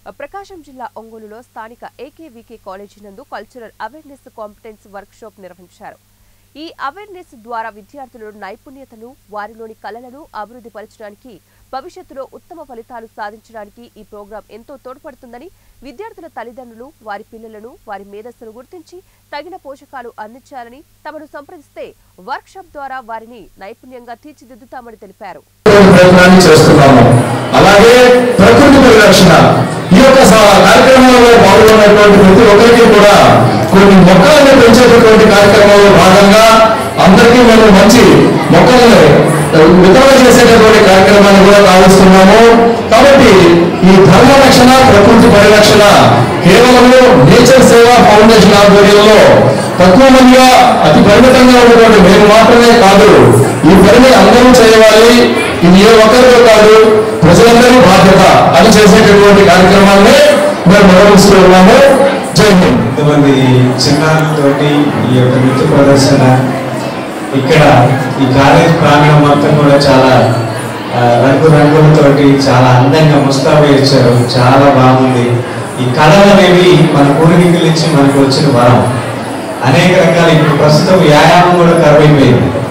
ప్రకాశం జిల్లా ఒంగోలులో స్థానిక ఏకేవీకే కాలేజీ నందు cultural awareness competence workshop నిర్వహించారు. ఈ అవేర్నెస్ ద్వారా విద్యార్థుల నైపుణ్యతను, వారిలోని కళలను అభివృద్ధి పరచడానికి, భవిష్యత్తులో ఉత్తమ ఫలితాలు సాధించడానికి ఈ ప్రోగ్రాం ఎంతో తోడ్పడుతుందని, విద్యార్థుల తల్లిదండ్రులు వారి పిల్లలను, వారి మేధస్సును గుర్తించి తగిన పోషకాలు అందించాలని, తమను సంప్రదిస్తే వర్క్ షాప్ ద్వారా వారిని నైపుణ్యంగా తీర్చిదిద్దుతామని తెలిపారు. అలాగే ప్రకృతి పరిరక్షణ ఈ యొక్క కార్యక్రమంలో పాల్గొన్నటువంటి ప్రతి ఒక్కరికి కూడా కొన్ని మొక్కలను పెంచేటటువంటి కార్యక్రమంలో భాగంగా అందరికీ మేము మంచి మొక్కలను వితరణ చేసేటటువంటి కార్యక్రమాన్ని కూడా కావిస్తున్నాము. కాబట్టి ఈ ధర్మ రక్షణ, ప్రకృతి పరిరక్షణ కేవలము నేచర్ సేవా ఫౌండేషన్ ఆధ్వర్యంలో తక్కువ మందిగా అతి పరిమితంగా ఉన్నటువంటి మేము మాత్రమే కాదు, ఈ పనిని అందరూ చేయాలి. ఇది ఏ ఒక్కరితో కాదు, ప్రజలందరూ బాధ్యత అని చేసేటటువంటి కార్యక్రమాన్ని మేము నిర్వహిస్తూ ఉన్నాము. జై హింద్. ఇంతమంది చిన్నారులతోటి ఈ యొక్క నృత్య ప్రదర్శన ఇక్కడ ఈ కాలేజ్ ప్రాంగణం మొత్తం కూడా చాలా రంగులతోటి చాలా అందంగా ముస్తాబు ఇచ్చారు. చాలా బాగుంది. ఈ కళలు అనేవి మన పూర్వీకుల నుంచి మనకు వచ్చిన వరం. అనేక రకాల ఇప్పుడు ప్రస్తుతం వ్యాయామం కూడా కరువైపోయింది.